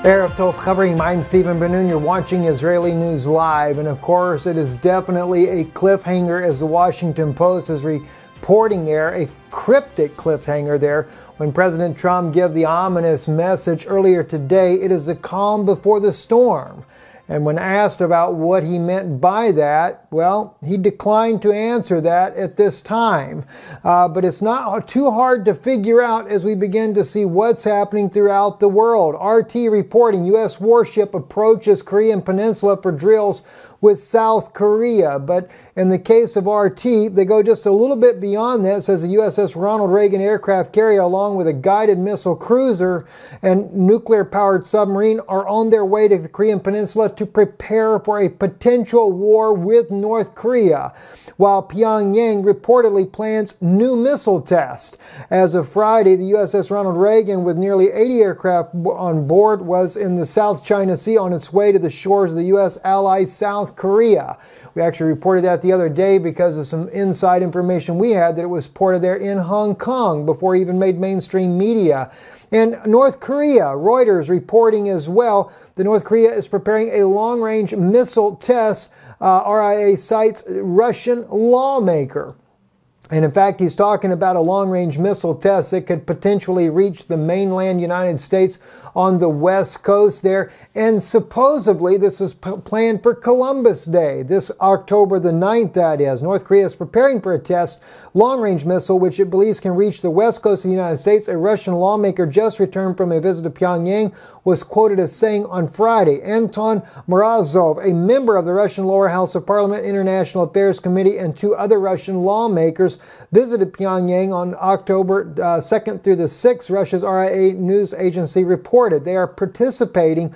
Erev Tov Chavrim, I'm Stephen Ben-Nun. You're watching Israeli News Live, and of course it is definitely a cliffhanger as the Washington Post is reporting there, a cryptic cliffhanger there, when President Trump gave the ominous message earlier today, it is the calm before the storm. And when asked about what he meant by that, well, he declined to answer that at this time. But it's not too hard to figure out as we begin to see what's happening throughout the world. RT reporting U.S. warship approaches Korean Peninsula for drills with South Korea. But in the case of RT, they go just a little bit beyond that, says the USS Ronald Reagan aircraft carrier along with a guided missile cruiser and nuclear-powered submarine are on their way to the Korean Peninsula to prepare for a potential war with North Korea, while Pyongyang reportedly plans new missile tests. As of Friday, the USS Ronald Reagan, with nearly 80 aircraft on board, was in the South China Sea on its way to the shores of the U.S. ally South Korea. We actually reported that the other day because of some inside information we had that it was ported there in Hong Kong before it even made mainstream media. And North Korea, Reuters reporting as well, that North Korea is preparing a long-range missile test, RIA cites Russian lawmaker. And in fact, he's talking about a long-range missile test that could potentially reach the mainland United States on the west coast there. And supposedly this is planned for Columbus Day, this October the 9th, that is. North Korea is preparing for a test long-range missile, which it believes can reach the west coast of the United States. A Russian lawmaker just returned from a visit to Pyongyang was quoted as saying on Friday, Anton Morozov, a member of the Russian Lower House of Parliament International Affairs Committee, and two other Russian lawmakers visited Pyongyang on October 2nd through the 6th, Russia's RIA news agency reported. They are preparing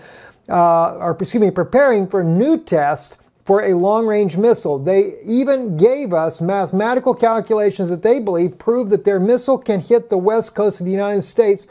for a new test for a long-range missile. They even gave us mathematical calculations that they believe prove that their missile can hit the west coast of the United States.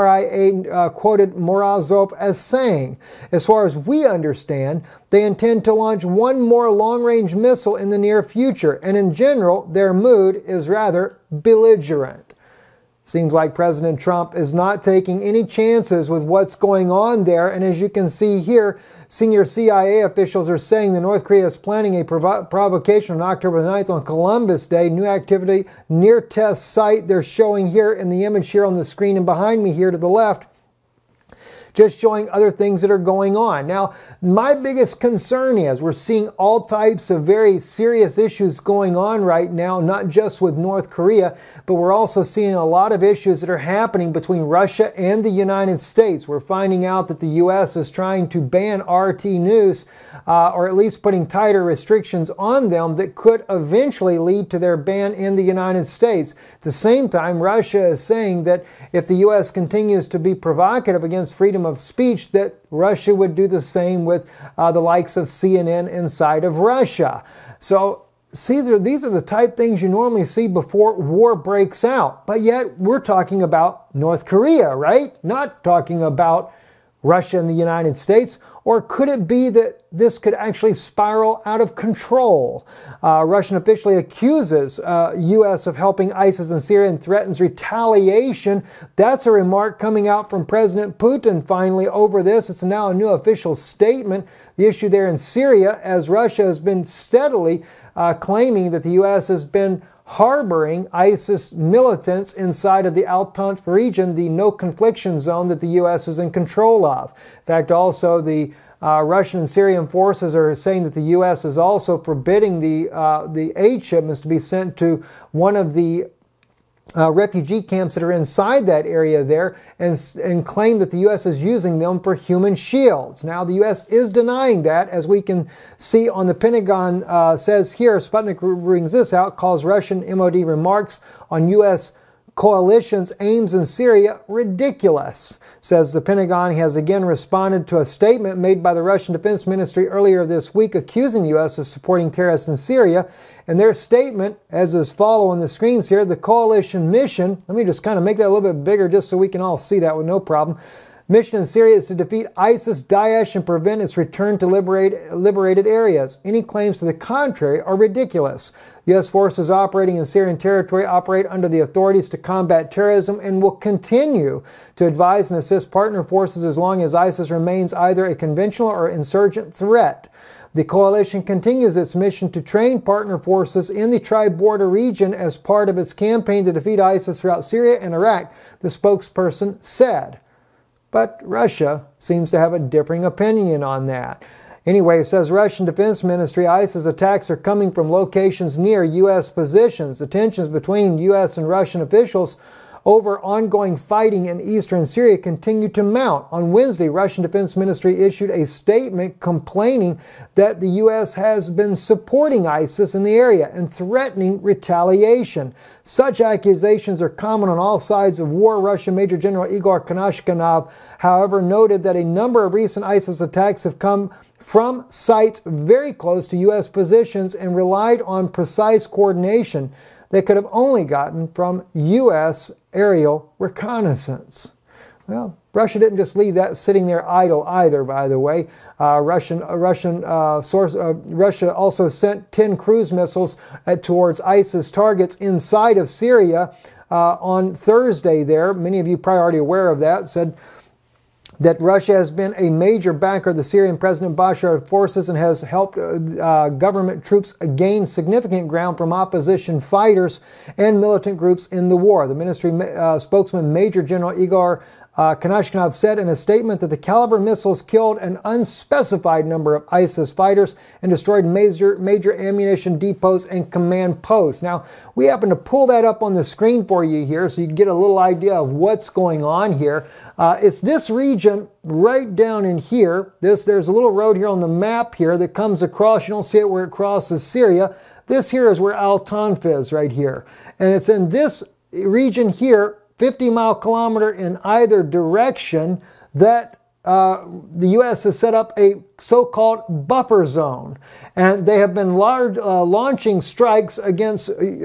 RIA quoted Morozov as saying, as far as we understand, they intend to launch one more long-range missile in the near future, and in general, their mood is rather belligerent. Seems like President Trump is not taking any chances with what's going on there. And as you can see here, senior CIA officials are saying that North Korea is planning a provocation on October 9th on Columbus Day. New activity near test site they're showing here in the image here on the screen and behind me here to the left. Just showing other things that are going on. Now, my biggest concern is we're seeing all types of very serious issues going on right now, not just with North Korea, but we're also seeing a lot of issues that are happening between Russia and the United States. We're finding out that the U.S. is trying to ban RT News, or at least putting tighter restrictions on them that could eventually lead to their ban in the United States. At the same time, Russia is saying that if the U.S. continues to be provocative against freedom of speech, that Russia would do the same with the likes of CNN inside of Russia. So these are the type things you normally see before war breaks out. But yet we're talking about North Korea, right? Not talking about Russia and the United States. Or could it be that this could actually spiral out of control? Russian officially accuses U.S. of helping ISIS in Syria and threatens retaliation. That's a remark coming out from President Putin finally over this. It's now a new official statement. The issue there in Syria, as Russia has been steadily claiming that the U.S. has been harboring ISIS militants inside of the Al-Tanf region, the no-confliction zone that the U.S. is in control of. In fact, also the Russian and Syrian forces are saying that the U.S. is also forbidding the aid shipments to be sent to one of the refugee camps that are inside that area there, and claim that the U.S. is using them for human shields. Now, the U.S. is denying that, as we can see on the Pentagon says here. Sputnik brings this out, calls Russian MOD remarks on U.S. coalition's aims in Syria ridiculous. Says the Pentagon has again responded to a statement made by the Russian Defense Ministry earlier this week accusing the U.S. of supporting terrorists in Syria. And their statement, as is follow on the screens here, the coalition mission, let me just kind of make that a little bit bigger just so we can all see that with no problem. Mission in Syria is to defeat ISIS, Daesh, and prevent its return to liberated areas. Any claims to the contrary are ridiculous. U.S. forces operating in Syrian territory operate under the authorities to combat terrorism and will continue to advise and assist partner forces as long as ISIS remains either a conventional or insurgent threat. The coalition continues its mission to train partner forces in the tri-border region as part of its campaign to defeat ISIS throughout Syria and Iraq, the spokesperson said. But Russia seems to have a differing opinion on that. Anyway, it says Russian Defense Ministry, ISIS attacks are coming from locations near U.S. positions. The tensions between U.S. and Russian officials over ongoing fighting in eastern Syria continue to mount. On Wednesday, Russian Defense Ministry issued a statement complaining that the U.S. has been supporting ISIS in the area and threatening retaliation. Such accusations are common on all sides of war. Russian Major General Igor Konashkanov, however, noted that a number of recent ISIS attacks have come from sites very close to U.S. positions and relied on precise coordination they could have only gotten from U.S. aerial reconnaissance. Well, Russia didn't just leave that sitting there idle either, by the way. Russia also sent 10 cruise missiles towards ISIS targets inside of Syria on Thursday there. Many of you probably already aware of that. Said that Russia has been a major backer of the Syrian President Bashar's forces and has helped government troops gain significant ground from opposition fighters and militant groups in the war. The ministry spokesman Major General Igor Konashkanov said in a statement that the Caliber missiles killed an unspecified number of ISIS fighters and destroyed major ammunition depots and command posts. Now, we happen to pull that up on the screen for you here so you can get a little idea of what's going on here. It's this region right down in here. There's a little road here on the map here that comes across. You don't see it where it crosses Syria. This here is where Al-Tanf is right here. And it's in this region here, 50-mile kilometer in either direction, that the U.S. has set up a so-called buffer zone. And they have been launching strikes against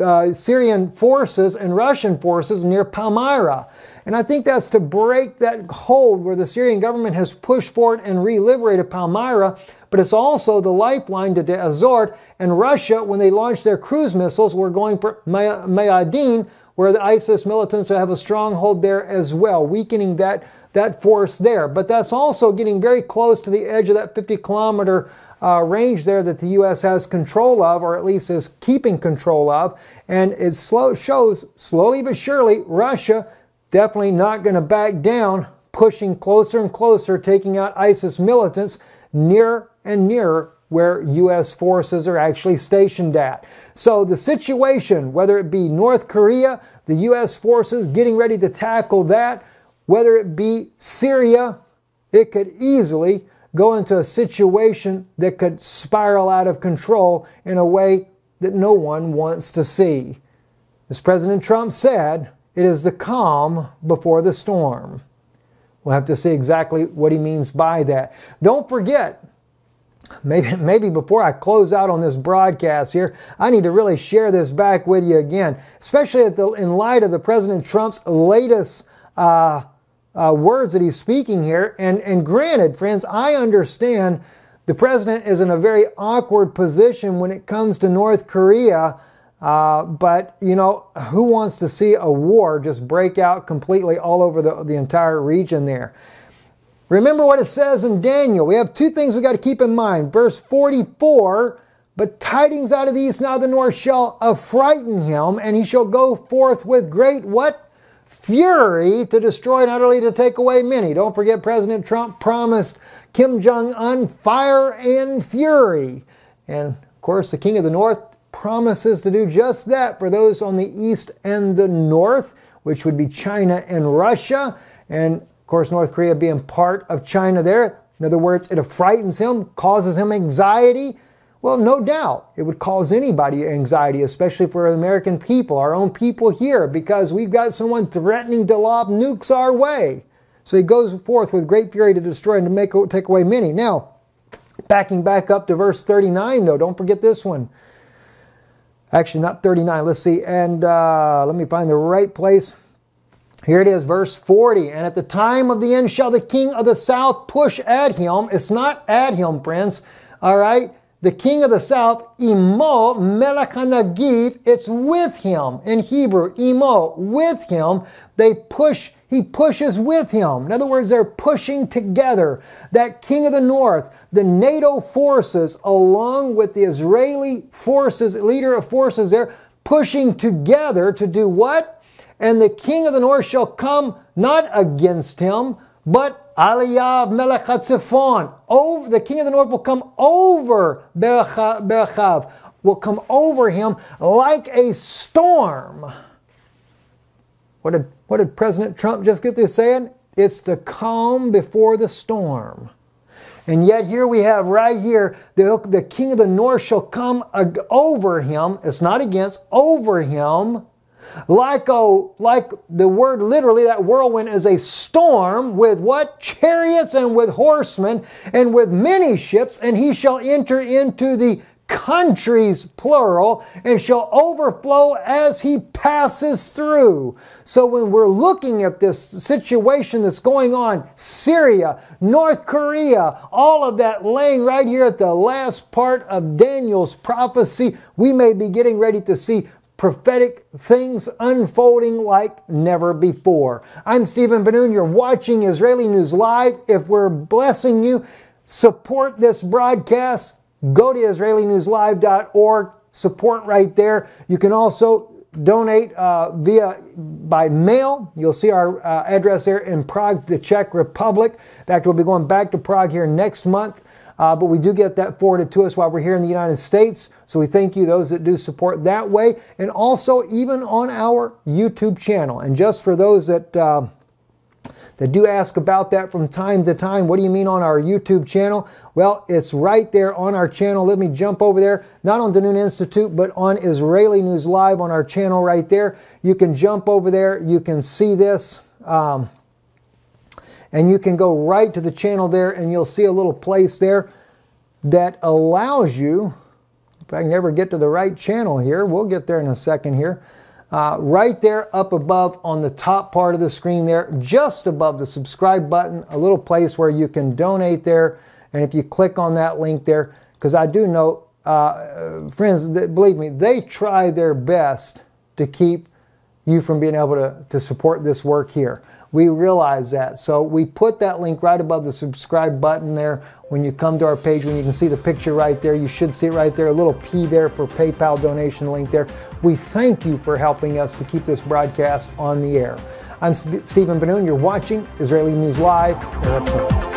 Syrian forces and Russian forces near Palmyra. And I think that's to break that hold where the Syrian government has pushed forward and re-liberated Palmyra, but it's also the lifeline to Deir ez-Zor. And Russia, when they launched their cruise missiles, were going for Mayadin, where the ISIS militants have a stronghold there as well, weakening that force there. But that's also getting very close to the edge of that 50-kilometer range there that the U.S. has control of, or at least is keeping control of. And it shows, slowly but surely, Russia definitely not going to back down, pushing closer and closer, taking out ISIS militants nearer and nearer where U.S. forces are actually stationed at. So the situation, whether it be North Korea, the U.S. forces getting ready to tackle that, whether it be Syria, it could easily go into a situation that could spiral out of control in a way that no one wants to see. As President Trump said, it is the calm before the storm. We'll have to see exactly what he means by that. Don't forget, maybe before I close out on this broadcast here, I need to really share this back with you again, especially in light of the President Trump's latest words that he's speaking here. And granted, friends, I understand the president is in a very awkward position when it comes to North Korea, but, you know, who wants to see a war just break out completely all over the entire region there? Remember what it says in Daniel. We have two things we got to keep in mind. Verse 44, but tidings out of the east and out of the north shall affrighten him, and he shall go forth with great, what? Fury to destroy and utterly to take away many. Don't forget President Trump promised Kim Jong-un fire and fury. And, of course, the King of the North promises to do just that for those on the east and the north, which would be China and Russia. And of course, North Korea being part of China there. In other words, it frightens him, causes him anxiety. Well, no doubt it would cause anybody anxiety, especially for the American people, our own people here, because we've got someone threatening to lob nukes our way. So he goes forth with great fury to destroy and to take away many. Now, backing back up to verse 39, though, don't forget this one. Actually, not 39. Let's see. And let me find the right place. Here it is, verse 40. And at the time of the end shall the king of the south push at him. It's not at him, friends. All right. The king of the south, imo melech hanagiv, it's with him. In Hebrew, imo, with him. He pushes with him. In other words, they're pushing together. That king of the north, the NATO forces, along with the Israeli forces, leader of forces there, pushing together to do what? And the king of the north shall come not against him, but Aliyav Melech HaTzifon. The king of the north will come over Berechav, will come over him like a storm. What did President Trump just get through saying? It's the calm before the storm. And yet here we have right here, the king of the north shall come over him. It's not against, over him. Like the word literally, that whirlwind is a storm with what? Chariots and with horsemen and with many ships, and he shall enter into the countries, plural, and shall overflow as he passes through. So when we're looking at this situation that's going on, Syria, North Korea, all of that laying right here at the last part of Daniel's prophecy, we may be getting ready to see prophetic things unfolding like never before. I'm Stephen Ben-Nun. You're watching Israeli News Live. If we're blessing you, support this broadcast. Go to IsraeliNewsLive.org. Support right there. You can also donate by mail. You'll see our address there in Prague, the Czech Republic. In fact, we'll be going back to Prague here next month. But we do get that forwarded to us while we're here in the United States. So we thank you, those that do support that way. And also even on our YouTube channel. And just for those that do ask about that from time to time, what do you mean on our YouTube channel? Well, it's right there on our channel. Let me jump over there. Not on Ben-Nun Institute, but on Israeli News Live on our channel right there. You can jump over there. You can see this. And you can go right to the channel there and you'll see a little place there that allows you, if I can ever get to the right channel here, we'll get there in a second here, right there up above on the top part of the screen there, just above the subscribe button, a little place where you can donate there. And if you click on that link there, because I do know, friends, believe me, they try their best to keep you from being able to support this work here. We realize that. So we put that link right above the subscribe button there. When you come to our page, when you can see the picture right there, you should see it right there, a little P there for PayPal donation link there. We thank you for helping us to keep this broadcast on the air. I'm Stephen Ben-Nun. You're watching Israeli News Live.